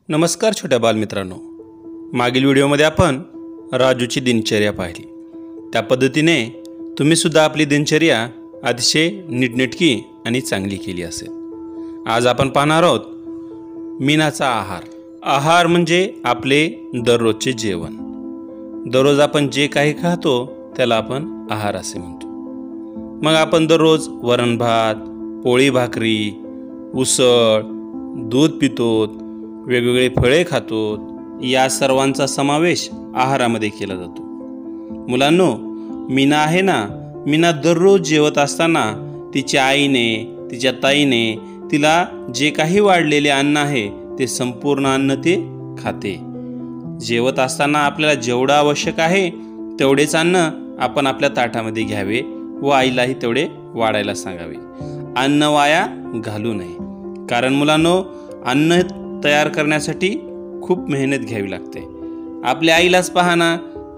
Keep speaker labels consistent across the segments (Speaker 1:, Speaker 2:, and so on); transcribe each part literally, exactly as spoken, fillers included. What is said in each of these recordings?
Speaker 1: नमस्कार छोट्या बालमित्रांनो, मागील व्हिडिओमध्ये आपण राजूची दिनचर्या पाहिली। त्या पद्धतीने तुम्ही सुद्धा आपली दिनचर्या अतिशय नीटनेटकी आणि चांगली केली असेल। आज आपण पाहणार आहोत मीनाचा आहार। आहार म्हणजे आपले दररोजचे जेवण। दररोज आपण जे काही खातो त्याला आपण आहार असे म्हणतो। मग आपण दररोज वरण भात, पोळी भाकरी, उसळ, दूध पितो, वेगवेगळे फळे खातो, या सर्वांचा समावेश आहारामध्ये केला जातो। मुलांनो, मीना आहे ना, मीना दररोज जेवत असताना तिच्या आईने, तिच्या ताईने तिला जे काही वाढलेले अन्न आहे ते संपूर्ण अन्न ते खाते। जेवत असताना आपल्याला जेवढं आवश्यक आहे तेवढेच अन्न आपण आपल्या ताटामध्ये घ्यावे व आईलाही तेवढे वाढायला सांगावे। अन्न वाया घालू नये, कारण मुलांनो अन्न तयार करण्यासाठी खूप मेहनत घ्यावी लागते। आपल्या आईलाच पहा ना,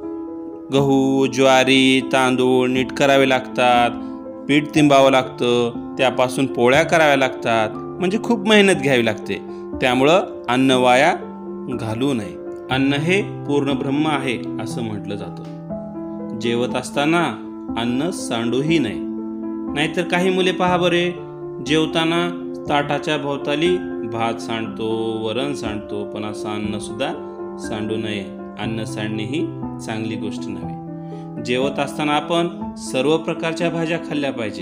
Speaker 1: गहू, ज्वारी, तांदूळ नीट करावे लागतात, पीठ तिंबावं लागतं, त्यापासून पोळ्या कराव्या लागतात, म्हणजे खूप मेहनत घ्यावी लागते। त्यामुळं अन्न वाया घालू नये। अन्न हे पूर्ण ब्रह्म आहे असं म्हटलं जातं। जेवत असताना अन्न सांडूही नये, नाहीतर काही मुले पहा बरे, जेवताना ताटाच्या भोवताली भात सांडतो, वरण सांडतो, पण असं अन्न सुद्धा सांडू नये। अन्न सांडणे ही चांगली गोष्ट नव्हे। जेवत असताना आपण सर्व प्रकारच्या भाज्या खाल्ल्या पाहिजेत।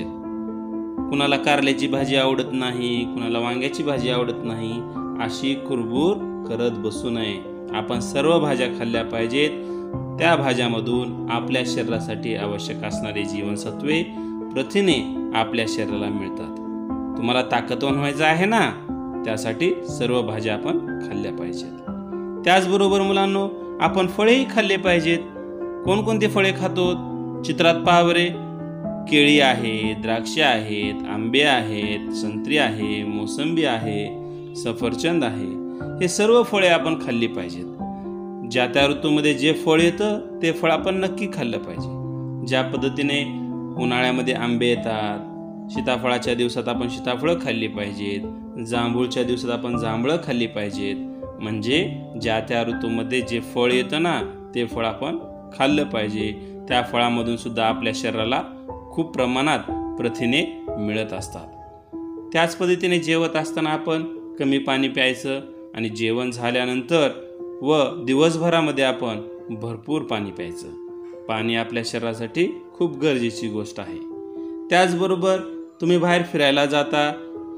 Speaker 1: कुणाला कारल्याची भाजी आवडत नाही, कुणाला वांग्याची भाजी आवडत नाही, अशी कुरबुर करत बसू नये। आपण सर्व भाज्या खाल्ल्या पाहिजेत। त्या भाज्यामधून आपल्या शरीरासाठी आवश्यक असणारे जीवनसत्वे, प्रथिने आपल्या शरीराला मिळतात। तुम्हाला ताकदवान व्हायचं आहे ना, त्यासाठी सर्व भाज्या आपण खाल्ल्या पाहिजेत। त्याचबरोबर मुलांनो, आपण फळेही खाल्ले पाहिजेत। कोणकोणते फळे खातो चित्रात पहा बरे। केळी आहे, द्राक्षे आहेत, आंबे आहेत, संत्री आहे, मोसंबी आहे, सफरचंद आहे, हे सर्व फळे आपण खाल्ली पाहिजेत। ज्या त्या ऋतूमध्ये जे फळ येतं ते फळ आपण नक्की खाल्लं पाहिजे। ज्या पद्धतीने उन्हाळ्यामध्ये आंबे येतात, सीताफळाच्या दिवसात आपण सीताफळं खाल्ली पाहिजेत, जांभूळच्या दिवसात आपण जांभळं खाल्ली पाहिजेत। म्हणजे ज्या त्या ऋतूमध्ये जे फळ येतं ना, ते फळ आपण खाल्लं पाहिजे। त्या फळामधून सुद्धा आपल्या शरीराला खूप प्रमाणात प्रथिने मिळत असतात। त्याच पद्धतीने जेवत असताना आपण कमी पाणी प्यायचं आणि जेवण झाल्यानंतर व दिवसभरामध्ये आपण भरपूर पाणी प्यायचं। पाणी आपल्या शरीरासाठी खूप गरजेची गोष्ट आहे। त्याचबरोबर तुम्ही बाहेर फिरायला जाता,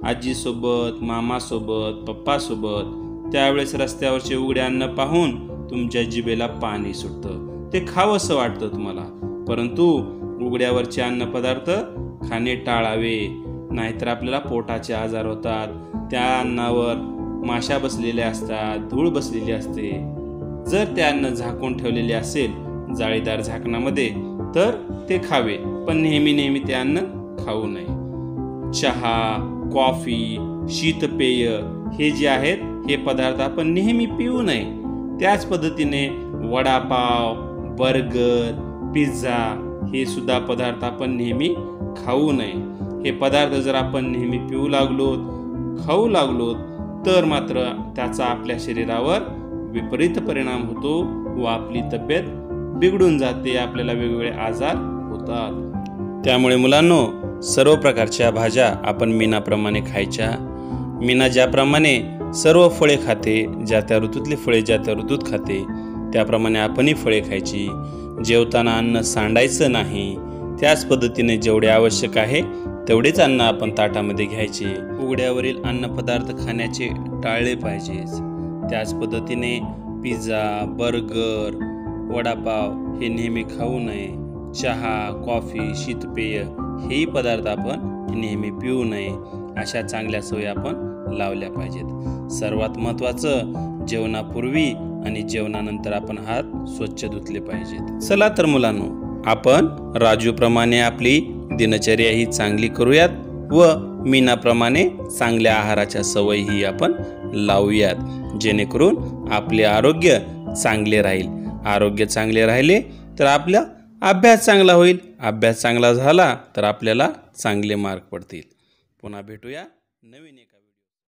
Speaker 1: आजीसोबत, मामासोबत, पप्पासोबत, त्यावेळेस रस्त्यावरचे उघडे अन्न पाहून तुमच्या जिभेला पाणी सुटतं, ते खावंसं वाटतं तुम्हाला। परंतु उघड्यावरचे अन्नपदार्थ खाणे टाळावे, नाहीतर आपल्याला पोटाचे आजार होतात। त्या अन्नावर माशा बसलेल्या असतात, धूळ बसलेली असते। जर ते अन्न झाकून ठेवलेले असेल जाळीदार झाकणामध्ये तर ते खावे, पण नेहमी नेहमी ते अन्न खाऊ नये। चहा, कॉफी, शीतपेय हे जे आहेत हे पदार्थ आपण नेहमी पिऊ नये। त्याच पद्धतीने वडापाव, बर्गर, पिझ्झा हे सुद्धा पदार्थ आपण नेहमी खाऊ नये। हे पदार्थ जर आपण नेहमी पिऊ लागलो, खाऊ लागलो, तर मात्र त्याचा आपल्या शरीरावर विपरीत परिणाम होतो व आपली तब्येत बिघडून जाते, आपल्याला वेगवेगळे आजार होतात। त्यामुळे मुलांनो, सर्व प्रकारच्या भाज्या आपण मीनाप्रमाणे खायच्या। मीना ज्याप्रमाणे सर्व फळे खाते, ज्या त्या ऋतूतली फळे ज्या त्या ऋतूत खाते, त्याप्रमाणे आपणही फळे खायची। जेवताना अन्न सांडायचं नाही। त्याच पद्धतीने जेवढे आवश्यक आहे तेवढेच अन्न आपण ताटामध्ये घ्यायचे। उघड्यावरील अन्नपदार्थ खाण्याचे टाळले पाहिजेच। त्याच पद्धतीने पिझ्झा, बर्गर, वडापाव हे नेहमी खाऊ नये। चहा, कॉफी, शीतपेय हेही पदार्थ आपण नेहमी पिऊ नये। अशा चांगल्या सवयी आपण लावल्या पाहिजेत। सर्वात महत्त्वाचं, जेवणापूर्वी आणि जेवणानंतर आपण हात स्वच्छ धुतले पाहिजेत। चला तर मुलांनो, आपण राजूप्रमाणे आपली दिनचर्या ही चांगली करूयात व मीनाप्रमाणे चांगल्या आहाराच्या सवयीही आपण लावूयात, जेणेकरून आपले आरोग्य चांगले राहील। आरोग्य चांगले राहिले तर आपला अभ्यास चांगला होईल। अभ्यास चांगला झाला तर आपल्याला चांगले मार्क पडतील। पुन्हा भेटूया नवीन एका